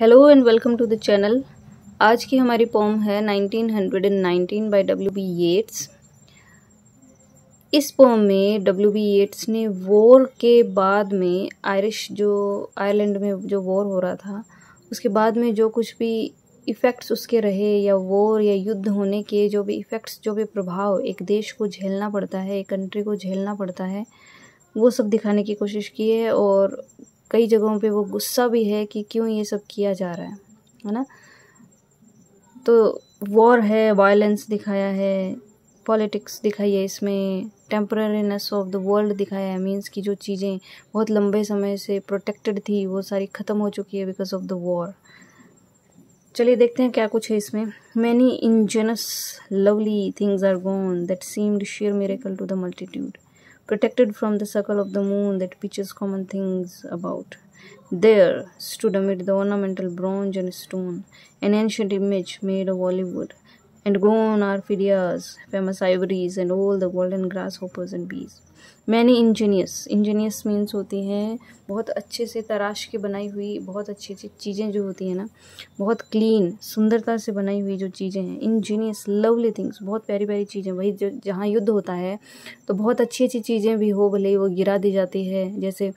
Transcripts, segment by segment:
Hello and welcome to the channel. आज की हमारी पोम है 1919 बाय W.B. येट्स। इस पोम में W.B. येट्स ने वॉर के बाद में आयरलैंड में जो वॉर हो रहा था उसके बाद में जो कुछ भी इफ़ेक्ट्स उसके रहे या वॉर या युद्ध होने के जो भी इफ़ेक्ट्स जो भी प्रभाव एक देश को झेलना पड़ता है, एक कंट्री को झेलना पड़ता है, वो सब दिखाने की कोशिश की है। और कई जगहों पे वो गुस्सा भी है कि क्यों ये सब किया जा रहा है ना। तो वॉर है, वायलेंस दिखाया है, पॉलिटिक्स दिखाई है, इसमें टेम्पररीनेस ऑफ द वर्ल्ड दिखाया है। मीन्स की जो चीज़ें बहुत लंबे समय से प्रोटेक्टेड थी वो सारी ख़त्म हो चुकी है बिकॉज ऑफ द वॉर। चलिए देखते हैं क्या कुछ है इसमें। Many ingenious lovely things are gone that seemed sheer miracle to the multitude, protected from the circle of the moon that pitches common things about. There stood amid the ornamental bronze and stone an ancient image made of olive wood, and gone are Phidias, famous ivories, and all the golden grasshoppers and bees. Many ingenious means होती हैं बहुत अच्छे से तराश के बनाई हुई, बहुत अच्छी अच्छी चीज़ें जो होती हैं ना, बहुत क्लीन सुंदरता से बनाई हुई जो चीज़ें हैं। इंजीनियस लवली थिंग्स, बहुत प्यारी प्यारी चीज़ें। वही जो जहाँ युद्ध होता है तो बहुत अच्छी अच्छी चीज़ें भी हो भले वो गिरा दी जाती है। जैसे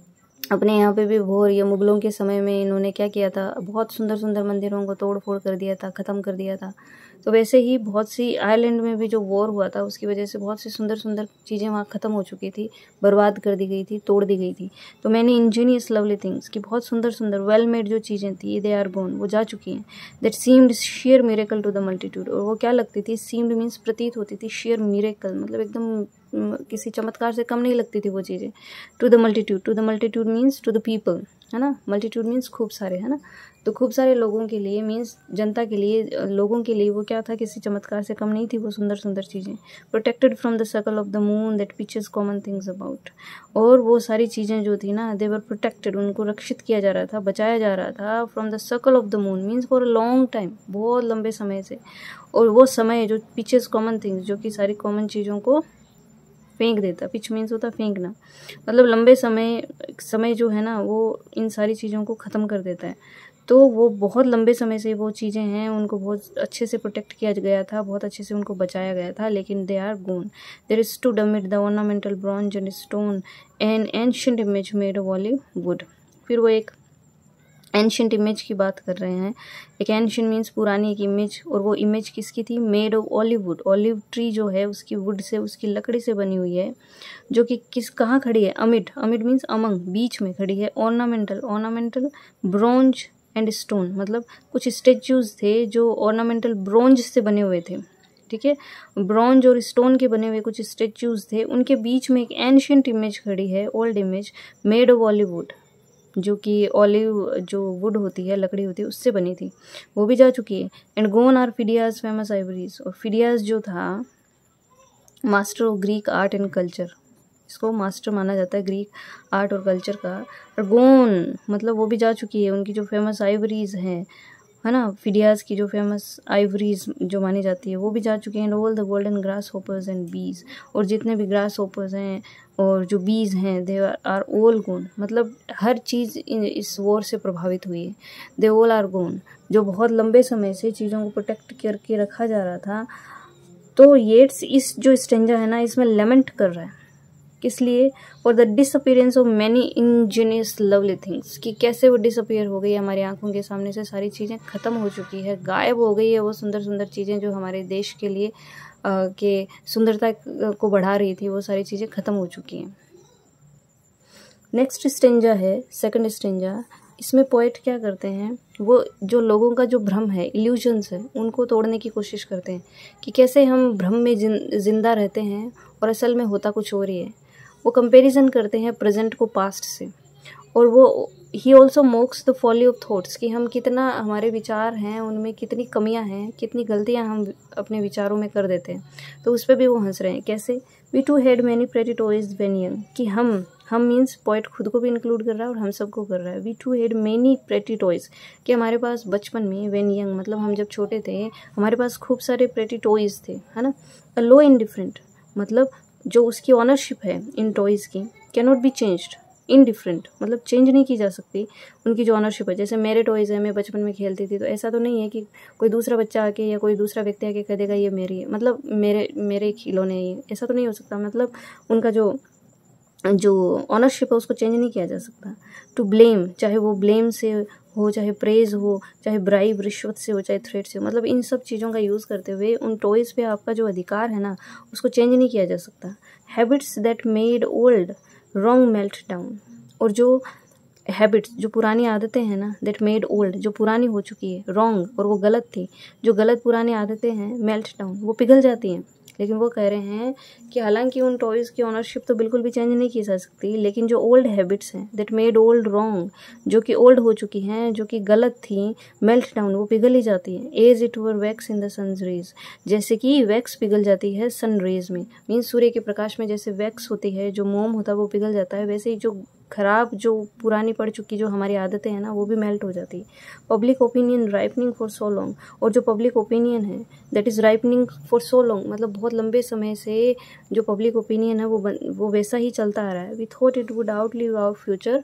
अपने यहाँ पे भी वॉर या मुगलों के समय में इन्होंने क्या किया था, बहुत सुंदर सुंदर मंदिरों को तोड़ फोड़ कर दिया था, ख़त्म कर दिया था। तो वैसे ही बहुत सी आयरलैंड में भी जो वॉर हुआ था उसकी वजह से बहुत सी सुंदर सुंदर चीज़ें वहाँ ख़त्म हो चुकी थी, बर्बाद कर दी गई थी, तोड़ दी गई थी। तो मैंने इंजीनियस लवली थिंग्स की बहुत सुंदर सुंदर वेल मेड जो चीज़ें थी, दे आर गॉन, वो जा चुकी हैं। That seemed sheer miracle to the multitude, और वो क्या लगती थी, सीम्ड मीन्स प्रतीत होती थी, sheer miracle मतलब एकदम किसी चमत्कार से कम नहीं लगती थी वो चीज़ें। To the multitude means to the people, है ना। मल्टीट्यूड मीन्स खूब सारे, है ना। तो खूब सारे लोगों के लिए मीन्स जनता के लिए, लोगों के लिए वो क्या था, किसी चमत्कार से कम नहीं थी वो सुंदर सुंदर चीज़ें। Protected from the circle of the moon that pitches common things about, और वो सारी चीज़ें जो थी ना, दे वर प्रोटेक्टेड, उनको रक्षित किया जा रहा था, बचाया जा रहा था। From the circle of the moon means for a long time, बहुत लंबे समय से। और वो समय जो पिचेस कॉमन थिंग्स, जो कि सारी कॉमन चीज़ों को फेंक देता। पिच मीन्स होता फेंकना, मतलब लंबे समय जो है ना वो इन सारी चीज़ों को ख़त्म कर देता है। तो वो बहुत लंबे समय से वो चीज़ें हैं, उनको बहुत अच्छे से प्रोटेक्ट किया गया था, बहुत अच्छे से उनको बचाया गया था, लेकिन they are gone. There stood amid the ornamental bronze and stone an ancient image made of olive wood. फिर वो एक एंशिएंट इमेज की बात कर रहे हैं। एक एंशिएंट मीन्स पुरानी एक इमेज, और वो इमेज किसकी थी, made of olive wood. Olive tree जो है उसकी वुड से, उसकी लकड़ी से बनी हुई है, जो कि कहाँ खड़ी है, अमिड मीन्स अमंग, बीच में खड़ी है। ऑर्नामेंटल ब्रोंज एंड स्टोन, मतलब कुछ स्टेच्यूज थे जो ऑर्नामेंटल ब्रोंज से बने हुए थे, ठीक है। ब्रॉन्ज और स्टोन के बने हुए कुछ स्टेच्यूज थे, उनके बीच में एक एंशिएंट इमेज खड़ी है, old image made of olive wood, जो कि ऑलिव जो वुड होती है, लकड़ी होती है, उससे बनी थी, वो भी जा चुकी है। And gone are Phidias famous ivories, और फिडियाज जो था master of Greek art and culture, इसको मास्टर माना जाता है ग्रीक आर्ट और कल्चर का। और गोन मतलब वो भी जा चुकी है, उनकी जो फेमस आइवरीज हैं, है ना, फिडियाज की जो फेमस आइवरीज जो मानी जाती है वो भी जा चुकी हैं। And all the golden grasshoppers and bees, और जितने भी ग्रास होपर्स हैं और जो बीज हैं, दे आर ऑल गोन, मतलब हर चीज़ इस वॉर से प्रभावित हुई है। दे ऑल आर गोन, जो बहुत लंबे समय से चीज़ों को प्रोटेक्ट करके रखा जा रहा था। तो येट्स इस जो स्टेंजा है ना, इसमें लेमेंट कर रहा है, किस लिए, for the disappearance of many ingenious lovely things, कि कैसे वो डिसअपियर हो गई, हमारी आंखों के सामने से सारी चीज़ें ख़त्म हो चुकी है, गायब हो गई है वो सुंदर सुंदर चीज़ें जो हमारे देश के लिए के सुंदरता को बढ़ा रही थी, वो सारी चीज़ें ख़त्म हो चुकी हैं। नेक्स्ट स्टेंजा है, सेकंड स्टेंजा। इसमें पोएट क्या करते हैं, वो जो लोगों का जो भ्रम है, इल्यूजन्स है, उनको तोड़ने की कोशिश करते हैं कि कैसे हम भ्रम में जिंदा रहते हैं और असल में होता कुछ और ही है। वो कंपैरिजन करते हैं प्रेजेंट को पास्ट से, और वो he also mocks the folly of thoughts, कि हम कितना, हमारे विचार हैं उनमें कितनी कमियां हैं, कितनी गलतियां हम अपने विचारों में कर देते हैं। तो उस पर भी वो हंस रहे हैं। कैसे, we too had many pretty toys when young, कि हम मीन्स पोएट खुद को भी इंक्लूड कर रहा है और हम सबको कर रहा है। We too had many pretty toys, कि हमारे पास बचपन में, व्हेन यंग मतलब हम जब छोटे थे, हमारे पास खूब सारे प्रेटी टॉयज थे, है ना। अ लो इंडिफरेंट मतलब जो उसकी ऑनरशिप है इन टॉयज़ की, can not be changed, indifferent, मतलब चेंज नहीं की जा सकती उनकी जो ऑनरशिप है। जैसे मेरे टॉयज़ है, मैं बचपन में खेलती थी, तो ऐसा तो नहीं है कि कोई दूसरा बच्चा आके या कोई दूसरा व्यक्ति आके कह देगा ये मेरी है, मतलब मेरे खिलौने ये, ऐसा तो नहीं हो सकता। मतलब उनका जो ऑनरशिप है उसको चेंज नहीं किया जा सकता। टू ब्लेम, चाहे वो ब्लेम से हो, चाहे प्रेज हो, चाहे ब्राइब रिश्वत से हो, चाहे थ्रेट से हो, मतलब इन सब चीज़ों का यूज़ करते हुए उन टॉयज़ पे आपका जो अधिकार है ना उसको चेंज नहीं किया जा सकता। Habits that made old wrong melt down, और जो हैबिट्स, जो पुरानी आदतें हैं ना, दैट मेड ओल्ड, जो पुरानी हो चुकी है, रॉन्ग, और वो गलत थी, जो गलत पुरानी आदतें हैं, मेल्ट डाउन, वो पिघल जाती हैं। लेकिन वो कह रहे हैं कि हालांकि उन टॉयज़ की ऑनरशिप तो बिल्कुल भी चेंज नहीं की जा सकती, लेकिन जो ओल्ड हैबिट्स हैं दैट मेड ओल्ड रॉन्ग, जो कि ओल्ड हो चुकी हैं, जो कि गलत थी, मेल्ट डाउन, वो पिघल ही जाती हैं। As it were wax in the sun's rays, जैसे कि वैक्स पिघल जाती है सन रेज में, मीन्स सूर्य के प्रकाश में जैसे वैक्स होती है, जो मोम होता है वो पिघल जाता है, वैसे ही जो खराब, जो पुरानी पड़ चुकी जो हमारी आदतें हैं ना वो भी मेल्ट हो जाती है। Public opinion ripening for so long, और जो पब्लिक ओपिनियन है that is ripening for so long, मतलब बहुत लंबे समय से जो पब्लिक ओपिनियन है वो वैसा ही चलता आ रहा है। We thought it would outlive our future,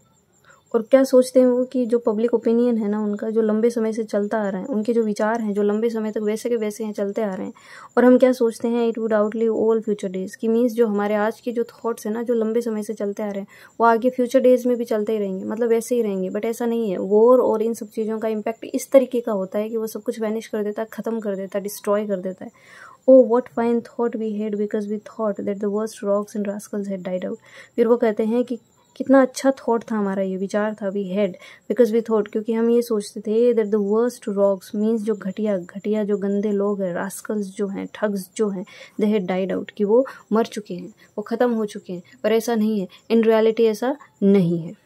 और क्या सोचते हैं वो कि जो पब्लिक ओपिनियन है ना उनका, जो लंबे समय से चलता आ रहा है, उनके जो विचार हैं जो लंबे समय तक वैसे के वैसे हैं, चलते आ रहे हैं, और हम क्या सोचते हैं, it would outlive all future days, की मीन्स जो हमारे आज के जो थॉट्स हैं ना जो लंबे समय से चलते आ रहे हैं वो आगे फ्यूचर डेज में भी चलते ही रहेंगे, मतलब वैसे ही रहेंगे। बट ऐसा नहीं है। वॉर और इन सब चीज़ों का इम्पैक्ट इस तरीके का होता है कि वो सब कुछ वैनिश कर देता है, ख़त्म कर देता है, डिस्ट्रॉय कर देता है। Oh what fine thought we had because we thought that the worst rocks and rascals had died out. फिर वो कहते हैं कि कितना अच्छा थॉट था हमारा, ये विचार था, we had because we thought, क्योंकि हम ये सोचते थे that the worst rocks means जो घटिया जो गंदे लोग हैं, रास्कल्स जो हैं, ठग्स जो हैं, दे हैड डाइड आउट, कि वो मर चुके हैं, वो ख़त्म हो चुके हैं। पर ऐसा नहीं है, इन रियलिटी ऐसा नहीं है।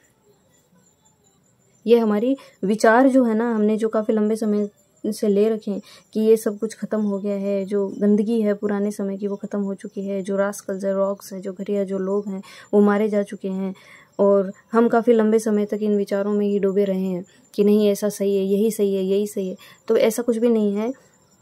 ये हमारी विचार जो है ना, हमने जो काफ़ी लंबे समय से ले रखे हैं कि ये सब कुछ ख़त्म हो गया है, जो गंदगी है पुराने समय की वो ख़त्म हो चुकी है, जो रास्कल्स है, रॉक्स हैं, जो घटिया जो लोग हैं वो मारे जा चुके हैं, और हम काफ़ी लंबे समय तक इन विचारों में ही डूबे रहे हैं कि नहीं ऐसा सही है, यही सही है, यही सही है। तो ऐसा कुछ भी नहीं है।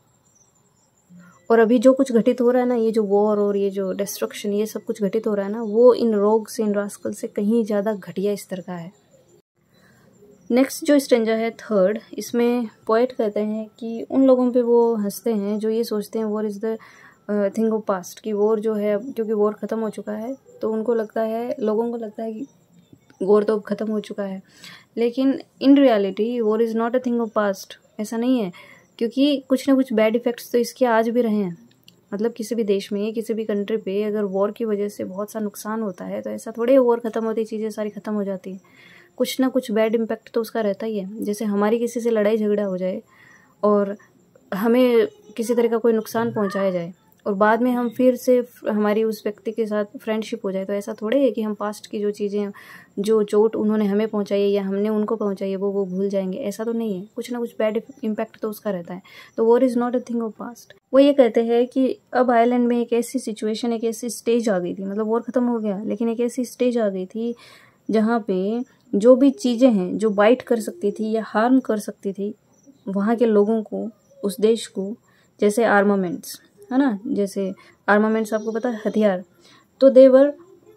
और अभी जो कुछ घटित हो रहा है ना, ये जो वॉर और ये जो डिस्ट्रक्शन, ये सब कुछ घटित हो रहा है ना, वो इन रोग से, इन रास्कल से कहीं ज़्यादा घटिया स्तर का है। नेक्स्ट जो स्टेंजा है थर्ड, इसमें पोएट कहते हैं कि उन लोगों पे वो हंसते हैं जो ये सोचते हैं war is the thing of past, कि वॉर जो है, क्योंकि वॉर ख़त्म हो चुका है तो उनको लगता है, लोगों को लगता है कि वॉर तो अब ख़त्म हो चुका है। लेकिन in reality war is not a thing of past, ऐसा नहीं है, क्योंकि कुछ ना कुछ बैड इफ़ेक्ट्स तो इसके आज भी रहे हैं। मतलब किसी भी देश में, किसी भी कंट्री पे अगर वॉर की वजह से बहुत सा नुकसान होता है तो ऐसा थोड़े वॉर ख़त्म होती, चीज़ें सारी ख़त्म हो जाती हैं। कुछ ना कुछ बैड इम्पैक्ट तो उसका रहता ही है। जैसे हमारी किसी से लड़ाई झगड़ा हो जाए और हमें किसी तरह का कोई नुकसान पहुंचाया जाए और बाद में हम फिर से हमारी उस व्यक्ति के साथ फ्रेंडशिप हो जाए, तो ऐसा थोड़े है कि हम पास्ट की जो चीज़ें, जो चोट उन्होंने हमें पहुंचाई है या हमने उनको पहुंचाई है वो भूल जाएंगे, ऐसा तो नहीं है। कुछ ना कुछ बैड इम्पैक्ट तो उसका रहता है। तो war is not a thing of past. वो ये कहते हैं कि अब आयरलैंड में एक ऐसी सिचुएशन, एक ऐसी स्टेज आ गई थी, मतलब वॉर ख़त्म हो गया लेकिन एक ऐसी स्टेज आ गई थी जहाँ पे जो भी चीज़ें हैं जो बाइट कर सकती थी या हार्म कर सकती थी वहाँ के लोगों को, उस देश को, जैसे आर्मामेंट्स है ना, जैसे आर्मामेंट्स आपको पता है, हथियार, तो देवर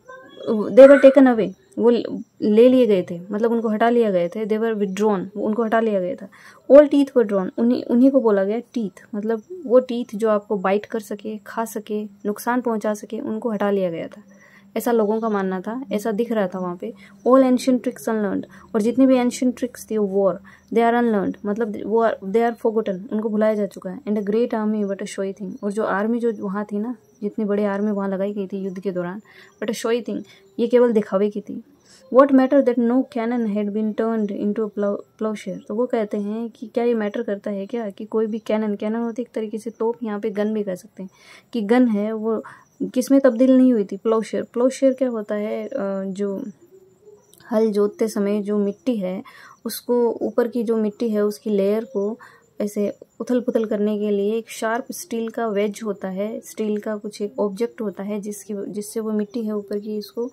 टेकन अवे, वो ले लिए गए थे, मतलब उनको हटा लिया गए थे। देवर विड्रॉन, उनको हटा लिया गया था। ऑल टीथ वर ड्रॉन, उन्हीं को बोला गया टीथ, मतलब वो टीथ जो आपको बाइट कर सके, खा सके, नुकसान पहुंचा सके, उनको हटा लिया गया था। ऐसा लोगों का मानना था, ऐसा दिख रहा था वहाँ पे। ऑल एंशिएंट ट्रिक्स अनलर्नड, और जितनी भी एंशिएंट ट्रिक्स थी वॉर, दे आर अनलर्नड, मतलब वो दे आर फॉरगॉटन, उनको भुलाया जा चुका है। And a great army but a showy thing, और जो आर्मी जो वहाँ थी ना, जितनी बड़ी आर्मी वहाँ लगाई गई थी युद्ध के दौरान, बट अ शोई थिंग, ये केवल दिखावे की थी। What matter that no cannon had been turned into a ploughshare, तो वो कहते हैं कि क्या ये मैटर करता है क्या कि कोई भी कैनन होती है एक तरीके से तोप, यहाँ पे गन भी कह सकते हैं कि गन है, वो किस में तब्दील नहीं हुई थी, प्लाउशेयर क्या होता है, जो हल जोतते समय जो मिट्टी है उसको, ऊपर की जो मिट्टी है उसकी लेयर को ऐसे उथल पुथल करने के लिए एक शार्प स्टील का वेज होता है, स्टील का कुछ एक ऑब्जेक्ट होता है जिससे वो मिट्टी है ऊपर की, इसको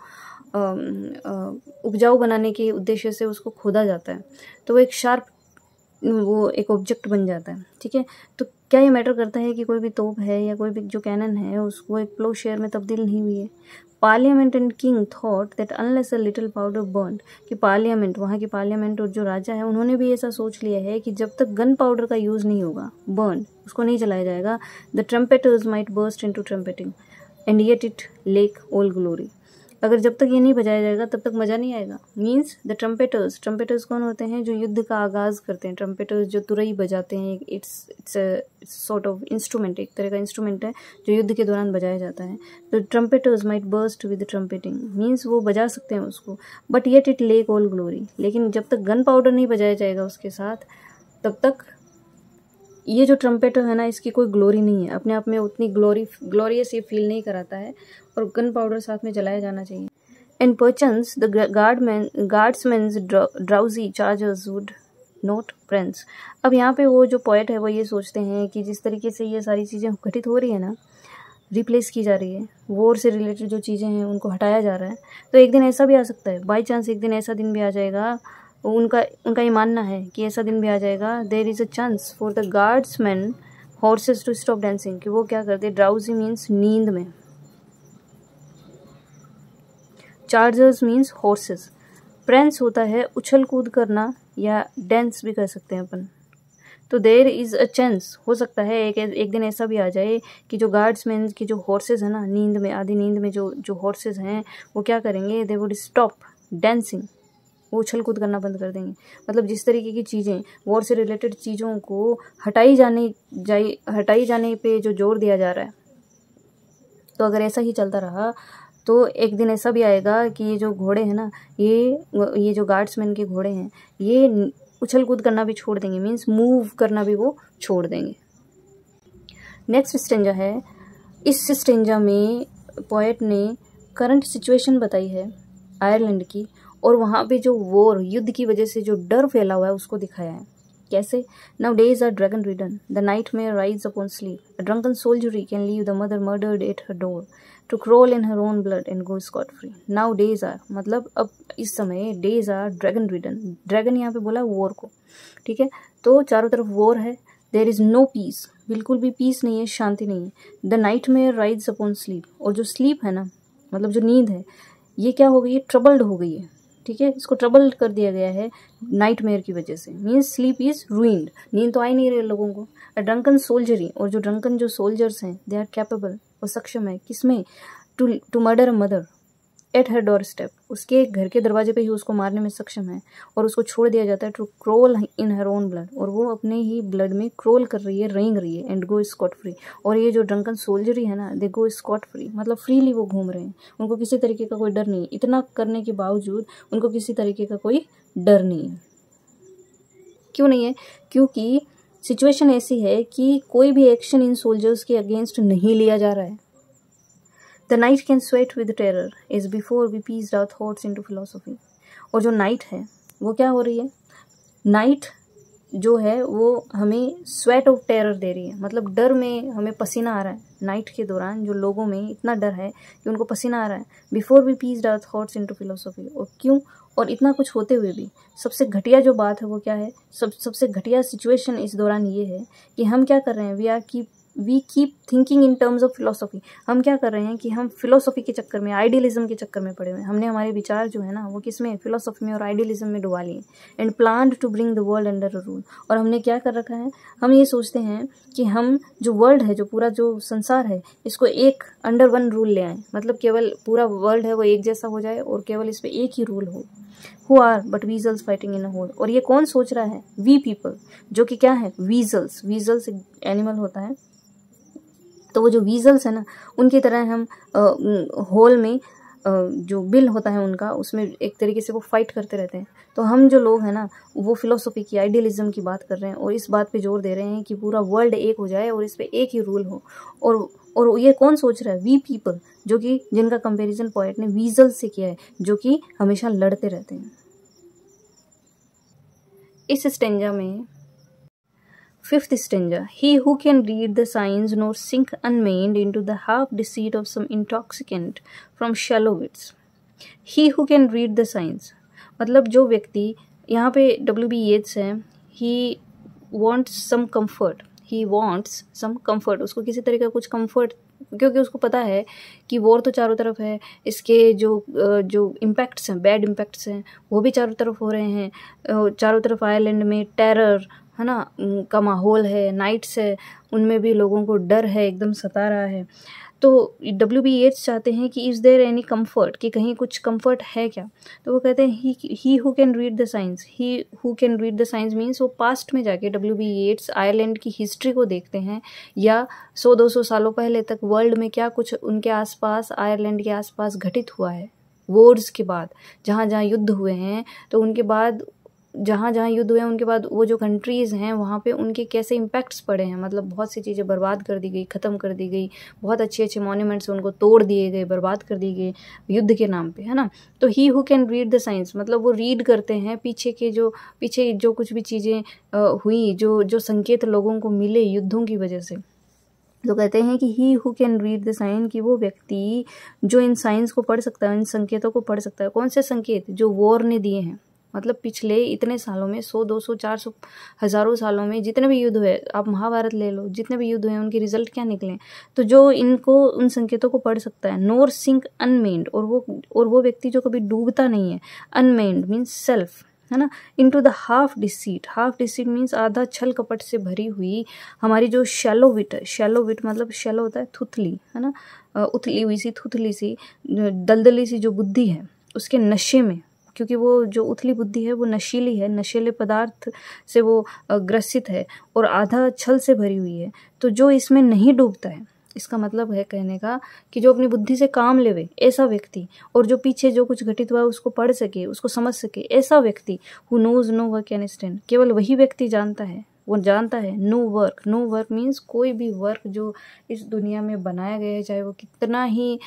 उपजाऊ बनाने के उद्देश्य से उसको खोदा जाता है, तो वो एक शार्प, वो एक ऑब्जेक्ट बन जाता है। ठीक है, तो क्या ये मैटर करता है कि कोई भी तोप है या कोई भी जो कैनन है उसको एक प्लो शेयर में तब्दील नहीं हुई है। Parliament and king thought that unless a little powder burn, कि पार्लियामेंट, वहाँ की पार्लियामेंट और जो राजा है उन्होंने भी ऐसा सोच लिया है कि जब तक गन पाउडर का यूज़ नहीं होगा, बर्न, उसको नहीं जलाया जाएगा, the trumpeters might burst into trumpeting and yet it lack all glory. अगर जब तक ये नहीं बजाया जाएगा तब तक मज़ा नहीं आएगा। मीन्स द ट्रम्पेटर्स, ट्रम्पेटर्स कौन होते हैं? जो युद्ध का आगाज़ करते हैं। ट्रम्पेटर्स जो तुरई बजाते हैं, इट्स सॉर्ट ऑफ इंस्ट्रूमेंट, एक तरह का इंस्ट्रूमेंट है जो युद्ध के दौरान बजाया जाता है। तो trumpeters might burst with trumpeting, means वो बजा सकते हैं उसको, but yet it lack all glory, लेकिन जब तक गन पाउडर नहीं बजाया जाएगा उसके साथ तब तक ये जो ट्रम्पेटर है ना इसकी कोई ग्लोरी नहीं है, अपने आप में उतनी ग्लोरियस ये फील नहीं कराता है, और गन पाउडर साथ में जलाया जाना चाहिए। And perchance the guardsmen's drowsy chargers would not friends. अब यहाँ पे वो जो पोएट है वो ये सोचते हैं कि जिस तरीके से ये सारी चीज़ें घटित हो रही है ना, रिप्लेस की जा रही है, वॉर से रिलेटेड जो चीज़ें हैं उनको हटाया जा रहा है, तो एक दिन ऐसा भी आ सकता है, बाई चांस एक दिन ऐसा दिन भी आ जाएगा, उनका ये मानना है कि ऐसा दिन भी आ जाएगा, there is a chance for the guardsman horses to stop dancing, कि वो क्या करते, ड्राउजी मीन्स नींद में, चार्जर्स मीन्स हॉर्सेस, प्रेंस होता है उछल कूद करना या डांस भी कर सकते हैं अपन। तो देयर इज़ अ चांस, हो सकता है एक दिन ऐसा भी आ जाए कि जो गार्ड्समैन की जो हॉर्सेस है ना, नींद में, आधी नींद में जो हॉर्सेस हैं वो क्या करेंगे, दे वुड स्टॉप डांसिंग, वो उछल कूद करना बंद कर देंगे। मतलब जिस तरीके की चीज़ें, वॉर से रिलेटेड चीज़ों को हटाई जाने पे जो जोर दिया जा रहा है, तो अगर ऐसा ही चलता रहा तो एक दिन ऐसा भी आएगा कि ये जो घोड़े हैं ना, ये जो गार्ड्समैन के घोड़े हैं, ये उछल कूद करना भी छोड़ देंगे, मीन्स मूव करना भी वो छोड़ देंगे। नेक्स्ट स्टेंजा है, इस स्टेंजा में पोएट ने करंट सिचुएशन बताई है आयरलैंड की, और वहाँ पे जो वॉर, युद्ध की वजह से जो डर फैला हुआ है उसको दिखाया है। कैसे? Now days are dragon ridden, the nightmare rides upon sleep, a drunken soldiery can leave the mother murdered at her door to crawl in her own blood and go scot free. Now days are, मतलब अब इस समय, days are dragon ridden, dragon यहाँ पे बोला war को, ठीक है, तो चारों तरफ वॉर है, देयर इज़ नो पीस, बिल्कुल भी पीस नहीं है, शांति नहीं है। The nightmare rides upon sleep, और जो स्लीप है ना, मतलब जो नींद है, ये क्या हो गई है, ट्रबल्ड हो गई है, ठीक है, इसको ट्रबल कर दिया गया है नाइटमेयर की वजह से, मीन्स स्लीप इज रूइंड, नींद तो आ ही नहीं रही लोगों को। अ ड्रंकन सोल्जरी, और जो ड्रंकन जो सोल्जर्स हैं, दे आर कैपेबल, वो सक्षम है किसमें, to murder a mother at her doorstep, उसके घर के दरवाजे पे ही उसको मारने में सक्षम है, और उसको छोड़ दिया जाता है to crawl in her own blood, और वो अपने ही ब्लड में क्रोल कर रही है, रेंग रही है, एंड गो स्कॉट फ्री, और ये जो ड्रंकन सोल्जरी है ना, दे गो स्कॉट फ्री, मतलब फ्रीली वो घूम रहे हैं, उनको किसी तरीके का कोई डर नहीं है, इतना करने के बावजूद उनको किसी तरीके का कोई डर नहीं है। क्यों नहीं है? क्योंकि सिचुएशन ऐसी है कि कोई भी एक्शन इन सोल्जर्स के अगेंस्ट नहीं लिया जा रहा है। The night can sweat with terror as before we pieced our thoughts into philosophy। और जो नाइट है वो क्या हो रही है, नाइट जो है वो हमें स्वेट ऑफ टेरर दे रही है, मतलब डर में हमें पसीना आ रहा है नाइट के दौरान, जो लोगों में इतना डर है कि उनको पसीना आ रहा है। Before we pieced our thoughts into philosophy, और क्यों, और इतना कुछ होते हुए भी सबसे घटिया जो बात है वो क्या है, सबसे घटिया सिचुएशन इस दौरान ये है कि हम क्या कर रहे हैं, we keep thinking in terms of philosophy. हम क्या कर रहे हैं कि हम फिलोसफी के चक्कर में, आइडियलिज्म के चक्कर में पड़े हुए हैं, हमने हमारे विचार जो है ना वो किस में, फिलोसफी में और आइडियलिज्म में डुबा लिए, and planned to bring the world under a rule. और हमने क्या कर रखा है, हम ये सोचते हैं कि हम जो वर्ल्ड है, जो पूरा जो संसार है, इसको एक अंडर वन रूल ले आए, मतलब केवल पूरा वर्ल्ड है वो एक जैसा हो जाए और केवल इस पर एक ही रूल हो। Who are but weasels fighting in a hole। और ये कौन सोच रहा है, वी पीपल, जो कि क्या है, वीजल्स, वीजल्स एक एनिमल होता है, तो वो जो वीजल्स है ना उनकी तरह हम होल में जो बिल होता है उनका, उसमें एक तरीके से वो फाइट करते रहते हैं। तो हम जो लोग हैं ना वो फिलोसफी की, आइडियलिज्म की बात कर रहे हैं और इस बात पे जोर दे रहे हैं कि पूरा वर्ल्ड एक हो जाए और इस पे एक ही रूल हो। और ये कौन सोच रहा है, वी पीपल, जो कि जिनका कंपैरिजन पोएट ने वीजल से किया है, जो कि हमेशा लड़ते रहते हैं। इस स्टेंजा में Fifth stanza, he who can read the signs nor sink unmaimed into the half deceit of some intoxicant from shallow wits। He who can read the signs, मतलब जो व्यक्ति, यहाँ पे W.B. Yeats है, he wants some comfort, he wants some comfort, उसको किसी तरह का कुछ कम्फर्ट, क्योंकि उसको पता है कि वॉर तो चारों तरफ है, इसके जो इम्पैक्ट्स हैं, बैड इम्पैक्ट्स हैं, वो भी चारों तरफ हो रहे हैं। चारों तरफ आयरलैंड में टेरर है ना का माहौल है, नाइट्स है, उनमें भी लोगों को डर है, एकदम सता रहा है। तो W.B. येट्स चाहते हैं कि इज़ देयर एनी कम्फर्ट, कि कहीं कुछ कम्फर्ट है क्या। तो वो कहते हैं he who can read the science, he who can read the science means वो पास्ट में जाके W.B. येट्स आयरलैंड की हिस्ट्री को देखते हैं, या 100-200 सालों पहले तक वर्ल्ड में क्या कुछ उनके आसपास, आयरलैंड के आसपास घटित हुआ है वॉर्स के बाद, जहाँ जहाँ युद्ध हुए हैं, तो उनके बाद जहाँ जहाँ युद्ध हुए हैं उनके बाद वो जो कंट्रीज़ हैं वहाँ पे उनके कैसे इम्पैक्ट्स पड़े हैं, मतलब बहुत सी चीज़ें बर्बाद कर दी गई, ख़त्म कर दी गई, बहुत अच्छे अच्छे मॉन्यूमेंट्स उनको तोड़ दिए गए, बर्बाद कर दिए गए युद्ध के नाम पे, है ना। तो he who can read the science, मतलब वो रीड करते हैं पीछे जो कुछ भी चीज़ें हुई, जो संकेत लोगों को मिले युद्धों की वजह से। तो कहते हैं कि he who can read the sign, कि वो व्यक्ति जो इन साइंस को पढ़ सकता है, इन संकेतों को पढ़ सकता है। कौन से संकेत? जो वॉर ने दिए हैं, मतलब पिछले इतने सालों में 100, 200, 400, हज़ारों सालों में जितने भी युद्ध हुए, आप महाभारत ले लो, जितने भी युद्ध हुए उनके रिजल्ट क्या निकले, तो जो इनको उन संकेतों को पढ़ सकता है। नोर सिंक अनमेंड, और वो व्यक्ति जो कभी डूबता नहीं है। अनमेंड मीन्स सेल्फ, है ना। Into the half deceit, half deceit means आधा छल कपट से भरी हुई हमारी जो शैलो विट है, शैलो विट मतलब शैलो होता है थुथली, है ना, उथली हुई सी, थुथली सी, दलदली सी जो बुद्धि है उसके नशे में, क्योंकि वो जो उथली बुद्धि है वो नशीली है, नशीले पदार्थ से वो ग्रसित है, और आधा छल से भरी हुई है। तो जो इसमें नहीं डूबता है, इसका मतलब है कहने का कि जो अपनी बुद्धि से काम लेवे, ऐसा व्यक्ति, और जो पीछे जो कुछ घटित हुआ है उसको पढ़ सके, उसको समझ सके, ऐसा व्यक्ति। Who knows no work can stand, केवल वही व्यक्ति जानता है, वो जानता है no work. No work means कोई भी वर्क जो इस दुनिया में बनाया गया है, चाहे वो कितना ही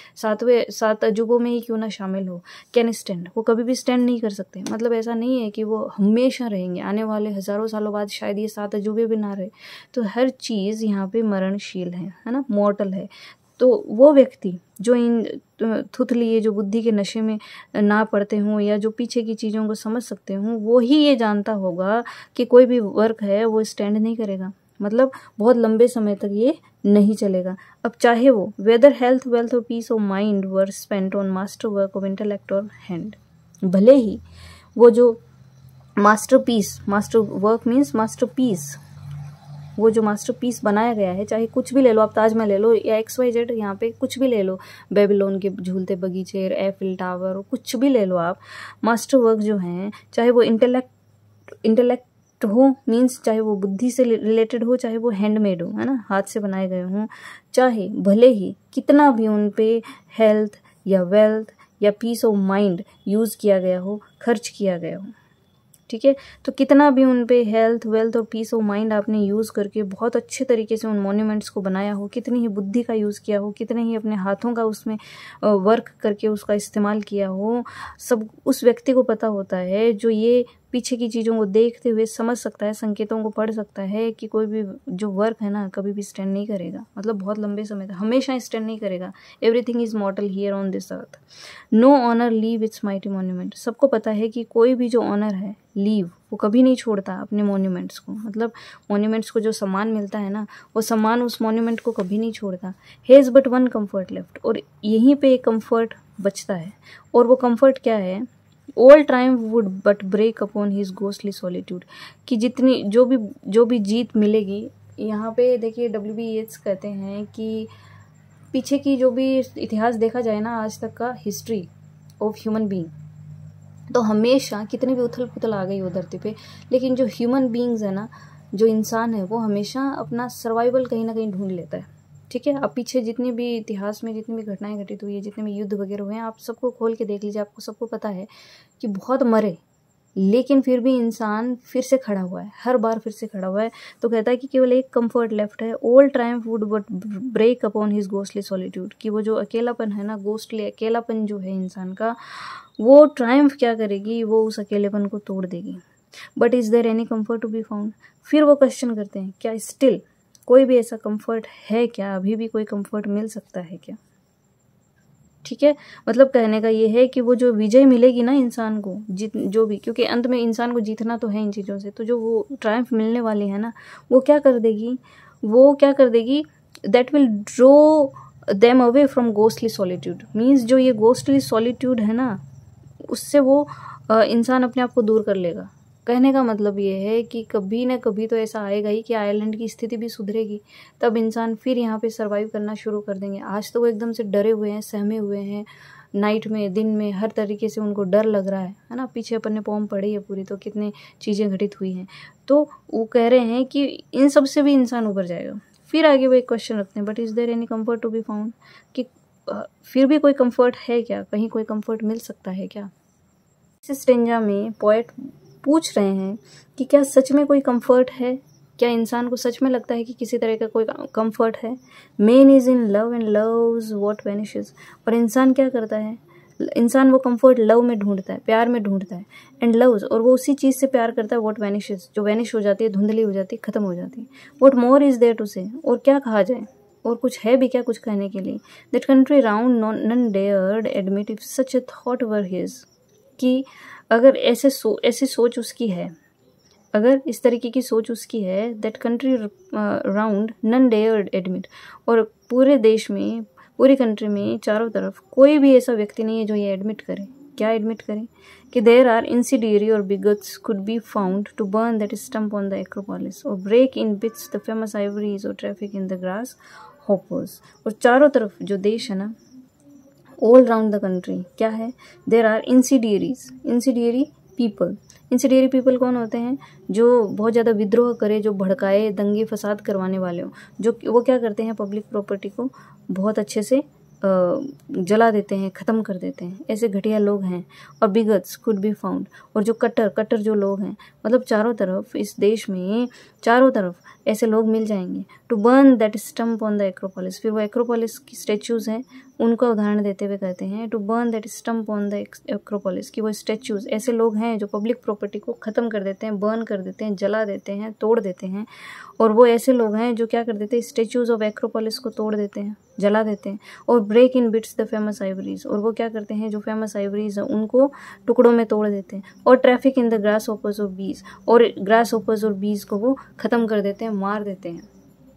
7 अजूबों में ही क्यों ना शामिल हो, कैन स्टैंड, वो कभी भी स्टैंड नहीं कर सकते। मतलब ऐसा नहीं है कि वो हमेशा रहेंगे, आने वाले हज़ारों सालों बाद शायद ये 7 अजूबे भी ना रहे। तो हर चीज़ यहाँ पे मरणशील है ना, मॉर्टल है। तो वो व्यक्ति जो इन थुथली ये जो बुद्धि के नशे में ना पड़ते हों, या जो पीछे की चीज़ों को समझ सकते हों, वो ही ये जानता होगा कि कोई भी वर्क है वो स्टैंड नहीं करेगा, मतलब बहुत लंबे समय तक ये नहीं चलेगा। अब चाहे वो वेदर हेल्थ, वेल्थ और peace of mind were spent on master work of intellect or hand, भले ही वो जो masterpiece, master work means masterpiece, वो जो मास्टरपीस बनाया गया है, चाहे कुछ भी ले लो आप, ताजमहल ले लो या XYZ, यहाँ पे कुछ भी ले लो, बेबीलोन के झूलते बगीचे, एफिल टावर, कुछ भी ले लो आप, मास्टर वर्क जो हैं, चाहे वो इंटेलेक्ट हो मीन्स चाहे वो बुद्धि से रिलेटेड हो, चाहे वो हैंडमेड हो, है ना, हाथ से बनाए गए हों, चाहे भले ही कितना भी उन पे हेल्थ या वेल्थ या पीस ऑफ माइंड यूज़ किया गया हो, खर्च किया गया हो, ठीक है। तो कितना भी उन पे हेल्थ, वेल्थ और पीस ऑफ माइंड आपने यूज़ करके बहुत अच्छे तरीके से उन मॉन्यूमेंट्स को बनाया हो, कितनी ही बुद्धि का यूज़ किया हो, कितने ही अपने हाथों का उसमें वर्क करके उसका इस्तेमाल किया हो, सब उस व्यक्ति को पता होता है जो ये पीछे की चीज़ों को देखते हुए समझ सकता है, संकेतों को पढ़ सकता है कि कोई भी जो वर्क है ना कभी भी स्टैंड नहीं करेगा, मतलब बहुत लंबे समय तक हमेशा स्टैंड नहीं करेगा। Everything is mortal here on this earth, no honour leave its mighty monument. सबको पता है कि कोई भी जो ऑनर है लीव, वो कभी नहीं छोड़ता अपने मॉन्यूमेंट्स को, मतलब मॉन्यूमेंट्स को जो सम्मान मिलता है ना, वो सम्मान उस मॉन्यूमेंट को कभी नहीं छोड़ता। Has but one comfort left, और यहीं पे एक कम्फर्ट बचता है, और वो कम्फर्ट क्या है? All triumph would but break upon his ghostly solitude, कि जितनी जो भी जीत मिलेगी, यहाँ पे देखिए W.B. येट्स कहते हैं कि पीछे की जो भी इतिहास देखा जाए ना आज तक का, हिस्ट्री ऑफ ह्यूमन बीइंग, तो हमेशा कितनी भी उथल पुथल आ गई हो धरती पे, लेकिन जो ह्यूमन बीइंग्स है ना, जो इंसान है, वो हमेशा अपना सर्वाइवल कहीं ना कहीं ढूंढ लेता है, ठीक है। अब पीछे जितनी भी इतिहास में जितनी भी घटनाएं घटित हुई है, जितने भी युद्ध वगैरह हुए हैं, आप सबको खोल के देख लीजिए, आपको सबको पता है कि बहुत मरे, लेकिन फिर भी इंसान फिर से खड़ा हुआ है, हर बार फिर से खड़ा हुआ है। तो कहता है कि केवल एक कंफर्ट लेफ्ट है, all triumph would but break upon his ghostly solitude, कि वो जो अकेलापन है ना, घोस्टली अकेलापन जो है इंसान का, वो ट्रायम्फ क्या करेगी, वो उस अकेलेपन को तोड़ देगी। But is there any comfort to be found, फिर वो क्वेश्चन करते हैं क्या स्टिल कोई भी ऐसा कंफर्ट है क्या, अभी भी कोई कंफर्ट मिल सकता है क्या, ठीक है। मतलब कहने का ये है कि वो जो विजय मिलेगी ना इंसान को, जो भी, क्योंकि अंत में इंसान को जीतना तो है इन चीज़ों से, तो जो वो ट्रायम्फ मिलने वाली है ना, वो क्या कर देगी, वो क्या कर देगी, that will draw them away from ghostly solitude. Means जो ये गोस्टली सॉलिट्यूड है ना, उससे वो इंसान अपने आप को दूर कर लेगा। कहने का मतलब ये है कि कभी ना कभी तो ऐसा आएगा ही कि आयरलैंड की स्थिति भी सुधरेगी, तब इंसान फिर यहाँ पे सर्वाइव करना शुरू कर देंगे। आज तो वो एकदम से डरे हुए हैं, सहमे हुए हैं, नाइट में, दिन में, हर तरीके से उनको डर लग रहा है ना। पीछे अपन ने पोम पढ़ी है पूरी, तो कितने चीज़ें घटित हुई हैं। तो वो कह रहे हैं कि इन सब से भी इंसान उभर जाएगा। फिर आगे वो एक क्वेश्चन रखते हैं, but is there any comfort to be found, कि फिर भी कोई कम्फर्ट है क्या, कहीं कोई कम्फर्ट मिल सकता है क्या। इस स्टेंजा में पोएट पूछ रहे हैं कि क्या सच में कोई कंफर्ट है, क्या इंसान को सच में लगता है कि किसी तरह का कोई कंफर्ट है। Man is in love and loves what vanishes, और इंसान क्या करता है, इंसान वो कंफर्ट लव में ढूंढता है, प्यार में ढूंढता है, एंड लव्स, और वो उसी चीज़ से प्यार करता है, व्हाट वैनिशेस, जो वैनिश हो जाती है, धुंधली हो जाती है, खत्म हो जाती है। What more is there to say, और क्या कहा जाए, और कुछ है भी क्या कुछ कहने के लिए। That country round none dared admit if such a thought were his, कि अगर ऐसी सोच उसकी है, अगर इस तरीके की सोच उसकी है, that country round none dared admit, और पूरे देश में, पूरी कंट्री में चारों तरफ कोई भी ऐसा व्यक्ति नहीं है जो ये एडमिट करे। क्या एडमिट करे, कि there are incendiary or bigots could be found to burn that stump on the Acropolis or break in bits the famous ivories or traffic in the grasshoppers. और चारों तरफ जो देश है ना, ऑल राउंड द कंट्री क्या है, there are incendiaries, incendiary people. Incendiary people कौन होते हैं, जो बहुत ज़्यादा विद्रोह करे, जो भड़काए, दंगे फसाद करवाने वाले हो, जो वो क्या करते हैं, पब्लिक प्रॉपर्टी को बहुत अच्छे से जला देते हैं, ख़त्म कर देते हैं, ऐसे घटिया लोग हैं। और बिगट्स कुड बी फाउंड, और जो कट्टर जो लोग हैं, मतलब चारों तरफ इस देश में चारों तरफ ऐसे लोग मिल जाएंगे। To burn that stump on the Acropolis, फिर वो एक्रोपोलिस की स्टेच्यूज़ हैं, उनका उदाहरण देते हुए कहते हैं to burn that stump on the Acropolis, कि वो स्टेच्यूज़ ऐसे लोग हैं जो पब्लिक प्रॉपर्टी को ख़त्म कर देते हैं, बर्न कर देते हैं, जला देते हैं, तोड़ देते हैं। और वो ऐसे लोग हैं जो क्या कर देते हैं, स्टेच्यूज़ ऑफ एक्रोपोलिस को तोड़ देते हैं, जला देते हैं। और break in bits the famous ivories, और वो क्या करते हैं, जो फेमस आइवरीज है उनको टुकड़ों में तोड़ देते हैं। और traffic in the grasshoppers or bees, और ग्रास होपर्स और बीज को वो ख़त्म कर देते हैं, मार देते हैं।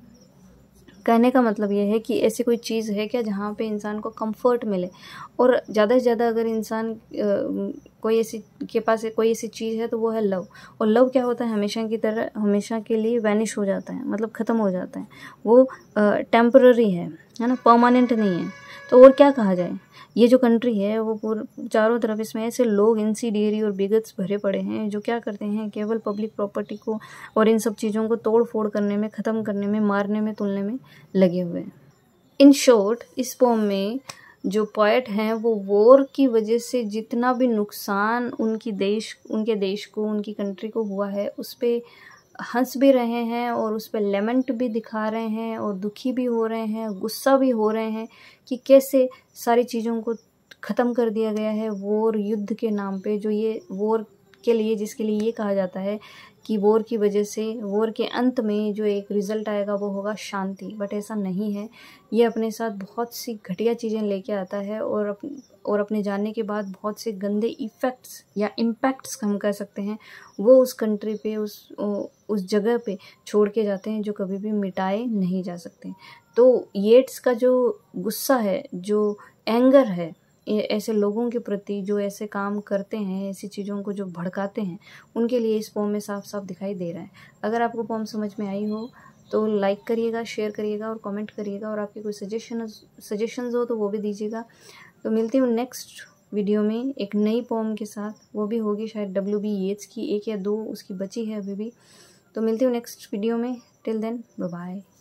कहने का मतलब ये है कि ऐसी कोई चीज़ है क्या जहाँ पे इंसान को कंफर्ट मिले, और ज़्यादा से ज़्यादा अगर इंसान कोई ऐसी के पास कोई ऐसी चीज़ है तो वो है लव। और लव क्या होता है, हमेशा की तरह हमेशा के लिए वैनिश हो जाता है, मतलब ख़त्म हो जाता है, वो टेम्पररी है ना, परमानेंट नहीं है। तो और क्या कहा जाए, ये जो कंट्री है वो चारों तरफ इसमें ऐसे लोग इंसिडियरी और बिगट्स भरे पड़े हैं जो क्या करते हैं, केवल पब्लिक प्रॉपर्टी को और इन सब चीज़ों को तोड़ फोड़ करने में, ख़त्म करने में, मारने में, तुलने में लगे हुए हैं। इन शॉर्ट, इस पोम में जो पोएट हैं वो वॉर की वजह से जितना भी नुकसान उनके देश को, उनकी कंट्री को हुआ है, उस पर हंस भी रहे हैं और उस पर लेमेंट भी दिखा रहे हैं और दुखी भी हो रहे हैं, गुस्सा भी हो रहे हैं कि कैसे सारी चीज़ों को ख़त्म कर दिया गया है वॉर, युद्ध के नाम पे। जो ये वॉर के लिए, जिसके लिए ये कहा जाता है कि वॉर की वजह से, वॉर के अंत में जो एक रिज़ल्ट आएगा वो होगा शांति, बट ऐसा नहीं है। ये अपने साथ बहुत सी घटिया चीज़ें लेके आता है और अपने जाने के बाद बहुत से गंदे इफ़ेक्ट्स या इम्पैक्ट्स हम कह सकते हैं, वो उस कंट्री पे, उस जगह पे छोड़ के जाते हैं, जो कभी भी मिटाए नहीं जा सकते। तो येट्स का जो गुस्सा है, जो एंगर है ऐसे लोगों के प्रति जो ऐसे काम करते हैं, ऐसी चीज़ों को जो भड़काते हैं, उनके लिए इस पोम में साफ साफ दिखाई दे रहा है। अगर आपको पोम समझ में आई हो तो लाइक करिएगा, शेयर करिएगा और कमेंट करिएगा, और आपके कोई सजेशंस हो तो वो भी दीजिएगा। तो मिलती हूँ नेक्स्ट वीडियो में एक नई पोम के साथ, वो भी होगी शायद WB येट्स की, 1 या 2 उसकी बची है अभी भी। तो मिलती हूँ नेक्स्ट वीडियो में, टिल देन बाय बाय।